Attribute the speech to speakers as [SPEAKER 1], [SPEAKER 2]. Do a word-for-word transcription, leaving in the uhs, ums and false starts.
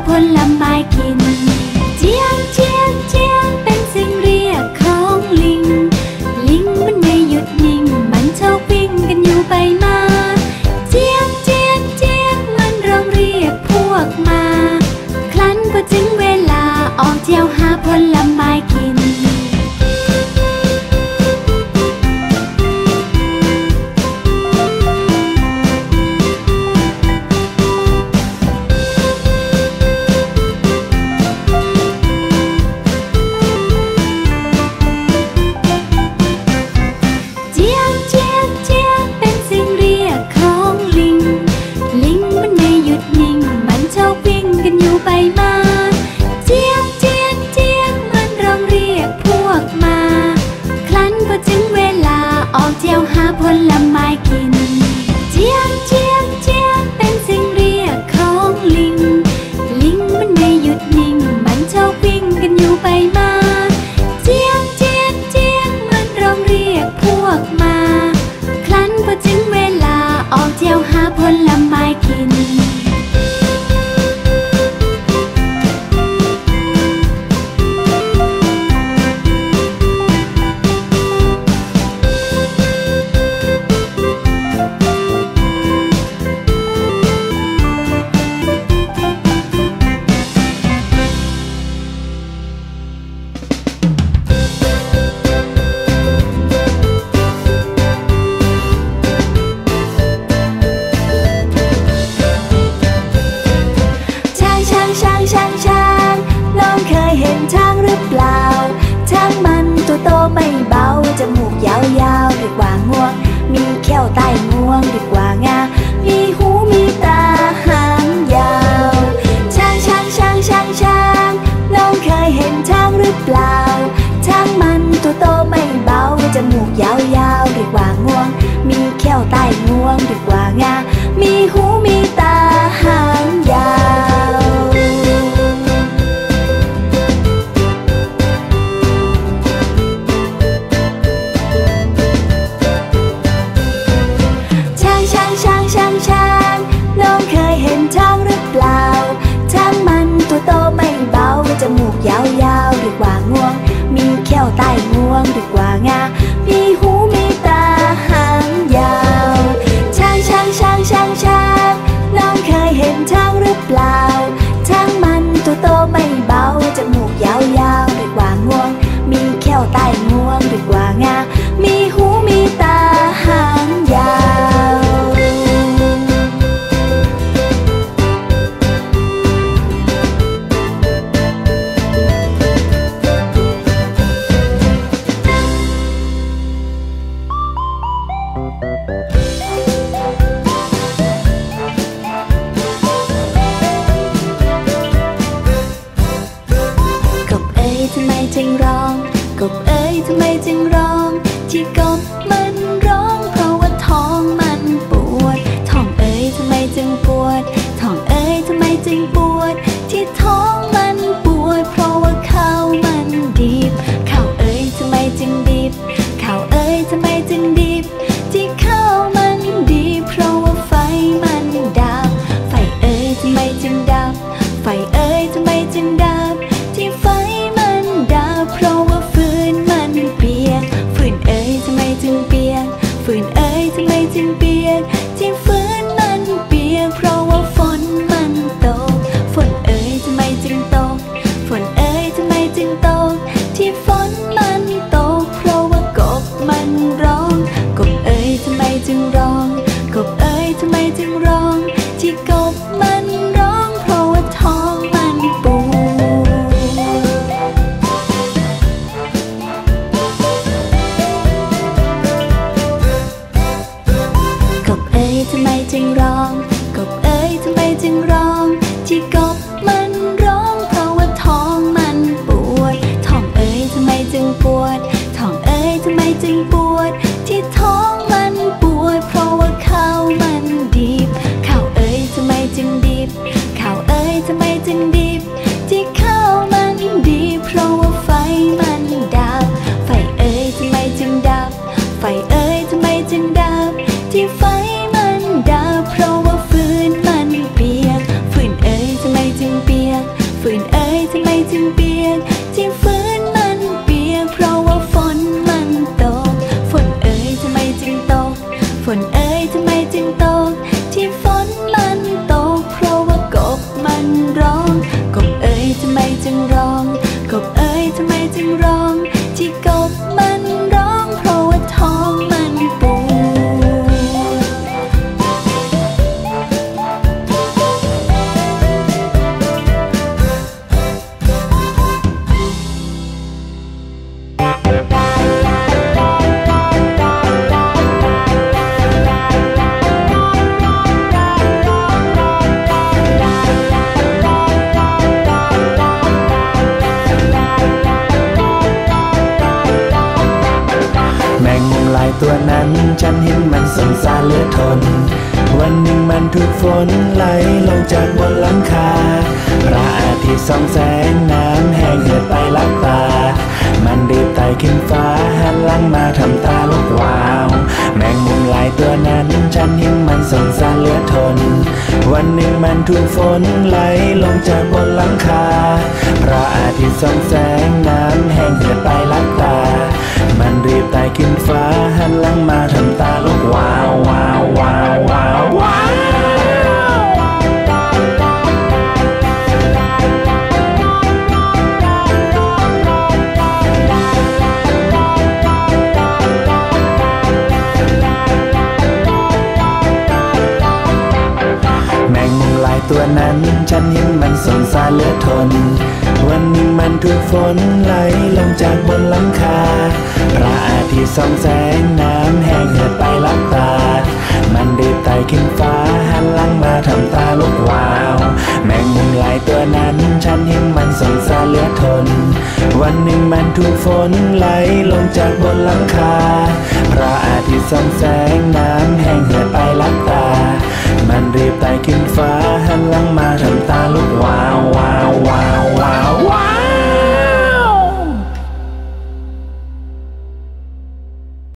[SPEAKER 1] ผลไม้กินเจียงเจียงเจียงเป็นสิ่งเรียกของลิงลิงมันไม่หยุดนิ่งมันชอบวิ่งกันอยู่ไปมาเจียงเจียงเจียงมันร้องเรียกพวกมาครั้นพอถึงเวลาออกเที่ยวหาผลไม้กินผลไม้กินเจียงเจียงเจียงเป็นสิ่งเรียกของลิงลิงมันไม่หยุดนิ่งมันชอบวิ่งกันอยู่ไปมาเจียงเจียงเจียงมันร้องเรียกพวกมาครั้นพอถึงเวลาออกเที่ยวหาผลไม้กินไม่เบาจมูกยาวๆเรียกว่างวงมีแก้วใต้งวงเรียกว่างามีหูมีตาหางยาวช้างช้างช้างช้างช้างน้องเคยเห็นช้างหรือเปล่าช้างมันตัวโตไม่เบาจมูกยาวๆเรียกว่างวงมีแก้วใต้งวงเรียกว่างามีหูมีตาหางยาวจมูกยาวๆเรียกว่างวงมีแก้วใต้งวงเรียกว่างามีหูมีตาหางยาวช้างช้างช้างช้างช้างน้องเคยเห็นช้างหรือเปล่าช้างมันตัวโตไม่เบาจมูกยาวๆเรียกว่างวงมีแก้วใต้งวงเรียกว่างามีหูมีตาหางยาวจึงร้องกบเอ้ยทำไมจึงร้องที่กบมันร้องเพราะว่าท้องมันปวดท้องเอ้ยทำไมจึงปวดท้องเอ้ยทำไมจึงปวดที่ท้องมันปวดเพราะว่าข้าวมันดิบข้าวเอ้ยทำไมจึงดิบข้าวเอ้ยทำไมจึงดิบที่ข้าวมันดิบเพราะว่าไฟมันดับไฟเอ้ยทำไมจึงดับไฟเอ้ยทำไมจึงดับที่ไฟเพราะว่าฟืนมันเปียกฟืนเอ้ยทำไมจึงเปียกฟืนเอ้ยทำไมจึงเปียกที่ฟืนมันเปียกเพราะว่าฝนมันตกฝนเอ้ยทำไมจึงตกฝนเอ้ยทำไมจึงตกที่ฝนมันตกเพราะว่ากบมันร้องกบเอ้ยทำไมจึงร้องกบเอ้ยทำไมจึงร้องที่กบมันร้องเพราะว่าท้องมันปวดทำไมจึ
[SPEAKER 2] นวันหนึ่งมันถูกฝนไหลลงจากบนหลังคาพระอาทิตย์ส่องแสงน้ำแห้งเหือดไปลับตามันรีบไต่ขึ้นฟ้าหันหลังมาทำตาลุกวาวแมงมุมหลายตัวนั้นฉันเห็นมันสงสารเหลือทนวันหนึ่งมันถูกฝนไหลลงจากบนหลังคาพระอาทิตย์ส่องแสงน้ำแห้งเหือดไปลับตามันรีบไต่ขึ้นฟ้าหันหลังมาทำตาลุกวาววาววาววาววาวตัวนั้นฉันเห็นมันสงสารเหลือทนวันหนึ่งมันถูกฝนไหลลงจากบนหลังคาพระอาทิตย์ส่องแสงน้ำแห้งเหือดไปลับตามันรีบไต่ขึ้นฟ้าหันหลังมาทำตาลุกวาวแมงมุมหลายตัวนั้นฉันเห็นมันสงสารเหลือทนวันหนึ่งมันถูกฝนไหลลงจากบนหลังคาพระอาทิตย์ส่องแสงน้